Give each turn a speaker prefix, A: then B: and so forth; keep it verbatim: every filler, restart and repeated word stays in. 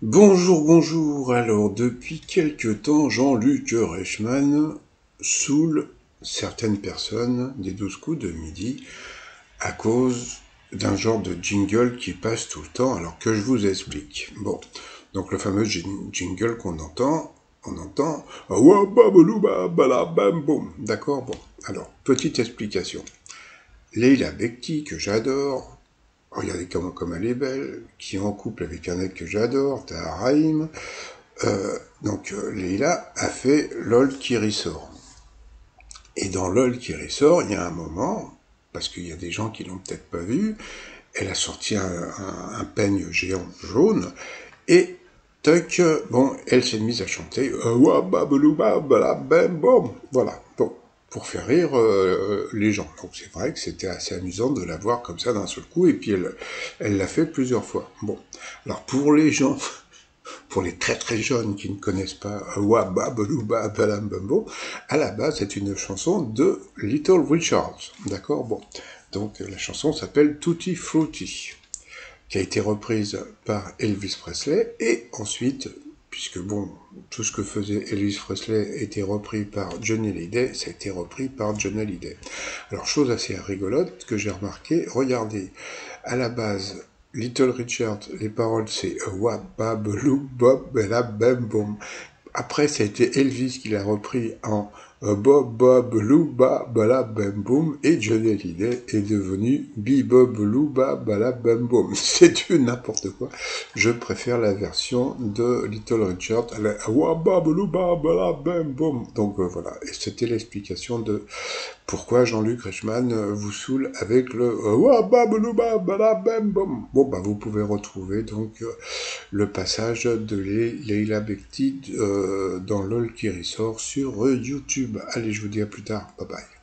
A: Bonjour, bonjour. Alors, depuis quelque temps, Jean-Luc Reichmann saoule certaines personnes des douze coups de midi à cause d'un genre de jingle qui passe tout le temps, alors que je vous explique. Bon, donc le fameux jingle qu'on entend, on entend ah ouais, babalou, bala, bam, boum. D'accord, bon. Alors, petite explication. Leila Bekti, que j'adore, regardez comment, comme elle est belle, qui est en couple avec un mec que j'adore, Tahar Rahim. Euh, donc euh, Leila a fait LOL qui ressort. Et dans LOL qui ressort, il y a un moment, parce qu'il y a des gens qui l'ont peut-être pas vu, elle a sorti un, un, un peigne géant jaune, et toc, bon, elle s'est mise à chanter voilà, bon, pour faire rire euh, les gens. Donc c'est vrai que c'était assez amusant de la voir comme ça d'un seul coup, et puis elle elle l'a fait plusieurs fois. Bon, alors pour les gens pour les très très jeunes qui ne connaissent pas Wababalouba Balambumbo, à la base c'est une chanson de Little Richard. D'accord. Bon. Donc la chanson s'appelle Tutti Frutti, qui a été reprise par Elvis Presley, et ensuite, puisque bon, tout ce que faisait Elvis Presley était repris par Johnny Hallyday, ça a été repris par Johnny Hallyday. Alors, chose assez rigolote que j'ai remarqué, regardez, à la base, Little Richard, les paroles c'est Wap Bab Lou Bob Bella Bam Boom. Après, ça a été Elvis qui l'a repris en Bob Bob Lou Ba Bala Bam Boom, et Johnny Hallyday est devenu Bi Bob Lou Ba Bala Bam Boom. C'est du n'importe quoi. Je préfère la version de Little Richard, la Wa Bab Lou Ba Bala Bam Boom. Donc euh, voilà, et c'était l'explication de pourquoi Jean-Luc Reichmann vous saoule avec le Wa Bab Lou Ba Bala Bam Boom. Bon bah vous pouvez retrouver donc euh, le passage de Leila Bekti euh, dans LOL qui ressort sur YouTube. Allez, je vous dis à plus tard. Bye bye.